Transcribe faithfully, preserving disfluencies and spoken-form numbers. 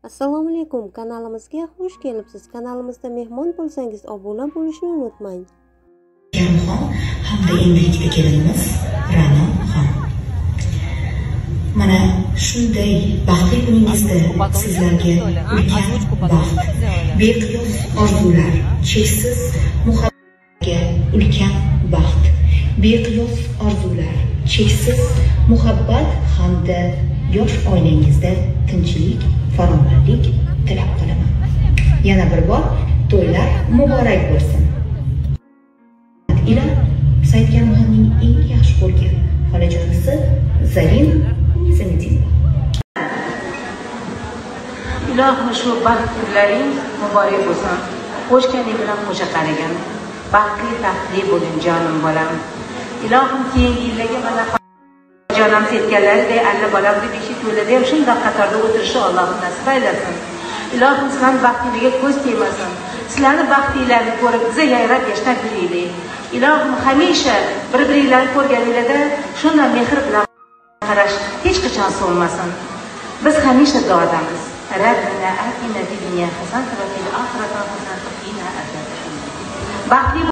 Assalomu alaykum, kanalimizga xush kelibsiz. Kanalimizda mehmon bo'lsangiz obuna bo'lishni unutmang. Kamxon hamda endilikda kelinimiz Ra'no xon. Mana shunday baxtli kuningizda sizlarga ulkan baxt, beqiyos orzular, cheksiz muhabbatga ulkan baxt, beqiyos orzular, cheksiz muhabbat hamda yosh oilangizda tinchlik, farovonlik tilab qolaman. Yana bir bor to'ylar muborak bo'lsin. Ila Saidkamxonning eng yaxshi ko'rgan xolajonisi Zarin Nizamiddinova. Ilohim shu baxt kunlaring muborak bo'lsin. Qo'shganing bilan qo'sha qaragan. Baxtli, taxtli bo'ling jonim bolam. Ilohim keyingi yillarga mana jonam setganlaridek alla bolam deb ishi to'lada ham shunday qatorda o'tirishni Allohim nasib aylasin. Ilohim sizlarning baxtingizga ko'z tegmasin. Sizlarning baxtinglarni ko'rib biza yayrab yashnab yuraylik. Ilohim hamisha bir-biringlarni ko'rganinglarda shunday mehr bilan qarash hech qachon so'nmasin. Biz hamisha duodamiz. Rabbana atina fid dunya hasanatan va fil oxirati hasanatan va qina azaban. Baxtli